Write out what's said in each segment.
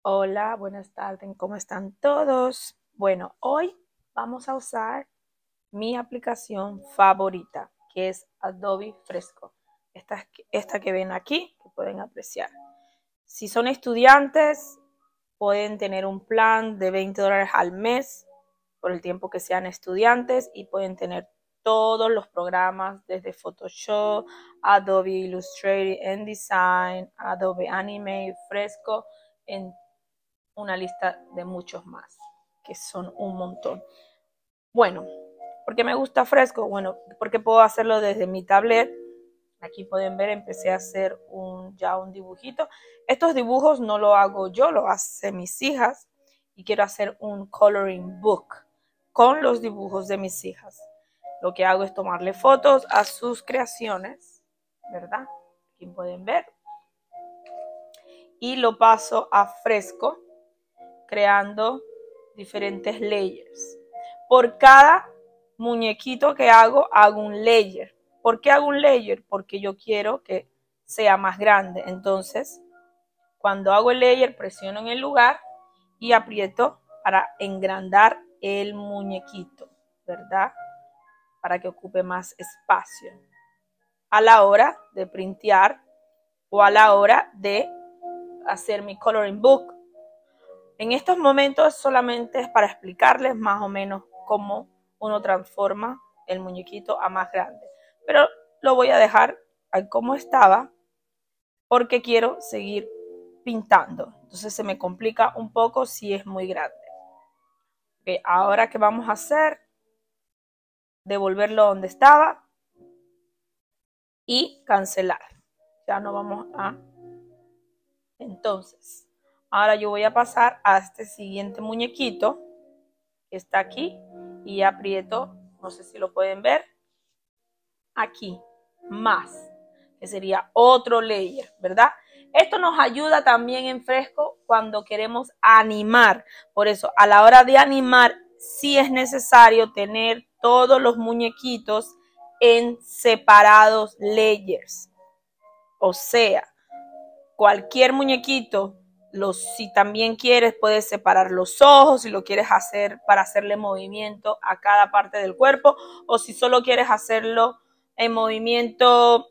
Hola, buenas tardes, ¿cómo están todos? Bueno, hoy vamos a usar mi aplicación favorita, que es Adobe Fresco. Esta que ven aquí, que pueden apreciar. Si son estudiantes, pueden tener un plan de $20 al mes por el tiempo que sean estudiantes y pueden tener todos los programas desde Photoshop, Adobe Illustrator, InDesign, Adobe Animate, Fresco, en una lista de muchos más, que son un montón. Bueno, ¿por qué me gusta Fresco? Bueno, porque puedo hacerlo desde mi tablet. Aquí pueden ver, empecé a hacer ya un dibujito. Estos dibujos no lo hago yo, lo hacen mis hijas. Y quiero hacer un coloring book con los dibujos de mis hijas. Lo que hago es tomarle fotos a sus creaciones, ¿verdad? Aquí pueden ver. Y lo paso a Fresco, creando diferentes layers. Por cada muñequito que hago un layer. ¿Por qué hago un layer? Porque yo quiero que sea más grande. Entonces, cuando hago el layer, presiono en el lugar y aprieto para engrandar el muñequito, ¿verdad? Para que ocupe más espacio. A la hora de printear o a la hora de hacer mi coloring book. En estos momentos solamente es para explicarles más o menos cómo uno transforma el muñequito a más grande. Pero lo voy a dejar como estaba porque quiero seguir pintando. Entonces se me complica un poco si es muy grande. Okay, ahora ¿qué vamos a hacer? Devolverlo donde estaba y cancelar. Ya no vamos a... Entonces, ahora yo voy a pasar a este siguiente muñequito que está aquí y aprieto, no sé si lo pueden ver, aquí, más, que sería otro layer, ¿verdad? Esto nos ayuda también en Fresco cuando queremos animar. Por eso, a la hora de animar, sí es necesario tener todos los muñequitos en separados layers. O sea, cualquier muñequito, si también quieres, puedes separar los ojos, si lo quieres hacer para hacerle movimiento a cada parte del cuerpo, o si solo quieres hacerlo en movimiento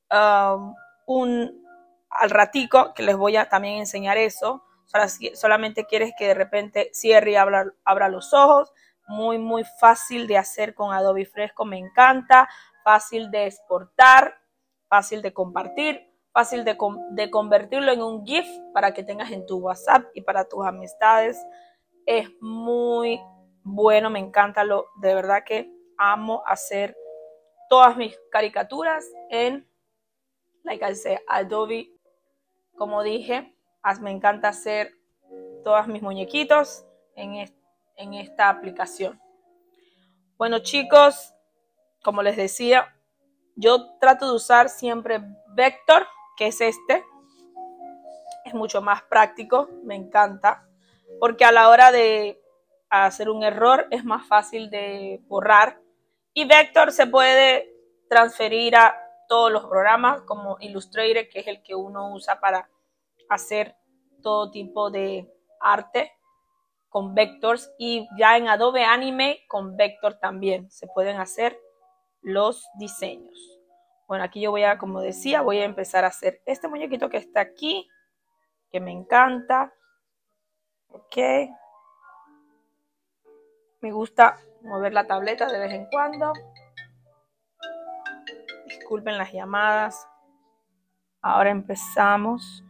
al ratico, que les voy a también enseñar eso. Solamente quieres que de repente cierre y abra los ojos. Muy fácil de hacer con Adobe Fresco, me encanta. Fácil de exportar, fácil de compartir, fácil de convertirlo en un GIF para que tengas en tu WhatsApp y para tus amistades. Es muy bueno, me encanta, de verdad que amo hacer todas mis caricaturas en Adobe. Como dije, me encanta hacer todos mis muñequitos en esta aplicación. Bueno, chicos, como les decía, yo trato de usar siempre Vector, que es este. Es mucho más práctico, me encanta, porque a la hora de hacer un error es más fácil de borrar. Y Vector se puede transferir a todos los programas como Illustrator, que es el que uno usa para hacer todo tipo de arte con vectors, y ya en Adobe Animate con Vector también se pueden hacer los diseños. Bueno, aquí yo como decía, voy a empezar a hacer este muñequito que está aquí, que me encanta. Ok. Me gusta mover la tableta de vez en cuando. Disculpen las llamadas. Ahora empezamos.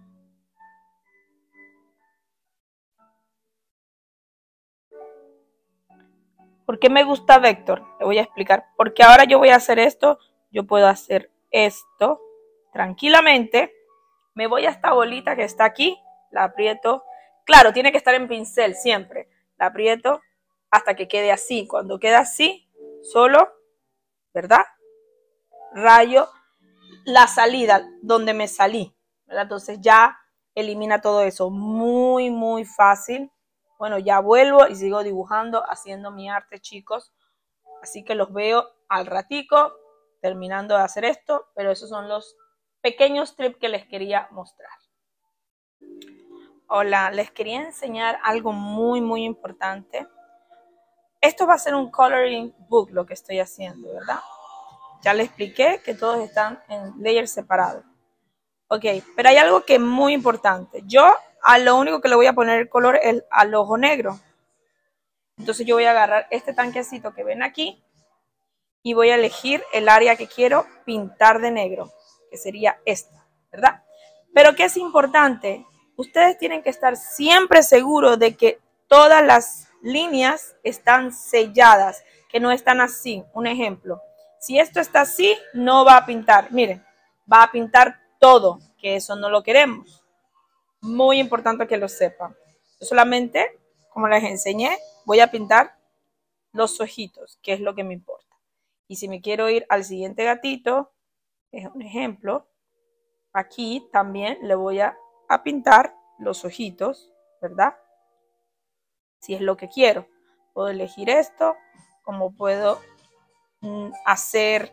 ¿Por qué me gusta Vector? Te voy a explicar. Porque ahora yo voy a hacer esto. Yo puedo hacer esto tranquilamente. Me voy a esta bolita que está aquí. La aprieto. Claro, tiene que estar en pincel siempre. La aprieto hasta que quede así. Cuando queda así, solo, ¿verdad? Rayo la salida donde me salí, ¿verdad? Entonces ya elimina todo eso. Muy fácil. Bueno, ya vuelvo y sigo dibujando, haciendo mi arte, chicos. Así que los veo al ratico, terminando de hacer esto, pero esos son los pequeños tips que les quería mostrar. Hola, les quería enseñar algo muy importante. Esto va a ser un coloring book lo que estoy haciendo, ¿verdad? Ya les expliqué que todos están en layers separados. Ok, pero hay algo que es muy importante. Yo a lo único que le voy a poner el color es al ojo negro. Entonces yo voy a agarrar este tanquecito que ven aquí y voy a elegir el área que quiero pintar de negro, que sería esta, ¿verdad? Pero ¿qué es importante? Ustedes tienen que estar siempre seguros de que todas las líneas están selladas, que no están así. Un ejemplo, si esto está así, no va a pintar. Miren, va a pintar todo, que eso no lo queremos. Muy importante que lo sepan. Yo solamente, como les enseñé, voy a pintar los ojitos, que es lo que me importa. Y si me quiero ir al siguiente gatito, es un ejemplo, aquí también le voy a pintar los ojitos, ¿verdad? Si es lo que quiero. Puedo elegir esto, como puedo hacer,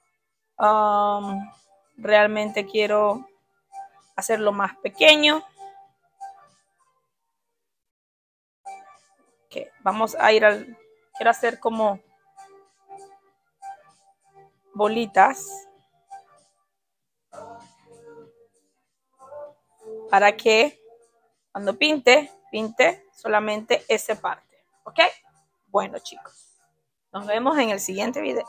realmente quiero hacerlo más pequeño. Okay, vamos a ir al, quiero hacer como bolitas para que cuando pinte solamente esa parte, ¿ok? Bueno, chicos, nos vemos en el siguiente video.